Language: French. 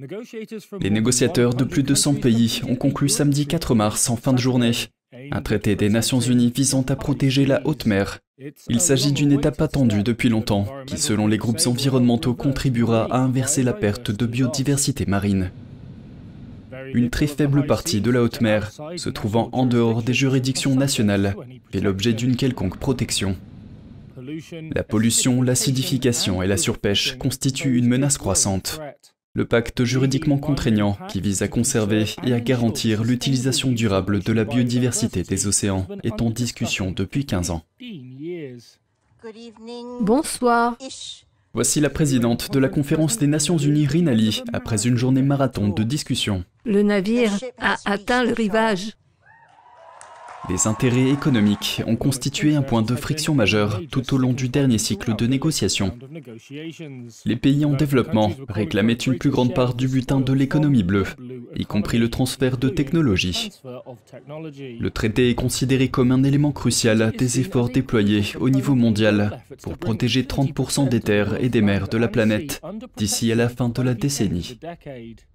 Les négociateurs de plus de 100 pays ont conclu samedi 4 mars en fin de journée un traité des Nations Unies visant à protéger la haute mer. Il s'agit d'une étape attendue depuis longtemps, qui selon les groupes environnementaux contribuera à inverser la perte de biodiversité marine. Une très faible partie de la haute mer, se trouvant en dehors des juridictions nationales, fait l'objet d'une quelconque protection. La pollution, l'acidification et la surpêche constituent une menace croissante. Le pacte juridiquement contraignant, qui vise à conserver et à garantir l'utilisation durable de la biodiversité des océans, est en discussion depuis 15 ans. Bonsoir. Voici la présidente de la conférence des Nations Unies, Rinali, après une journée marathon de discussions. Le navire a atteint le rivage. Les intérêts économiques ont constitué un point de friction majeur tout au long du dernier cycle de négociations. Les pays en développement réclamaient une plus grande part du butin de l'économie bleue, y compris le transfert de technologies. Le traité est considéré comme un élément crucial des efforts déployés au niveau mondial pour protéger 30% des terres et des mers de la planète d'ici à la fin de la décennie.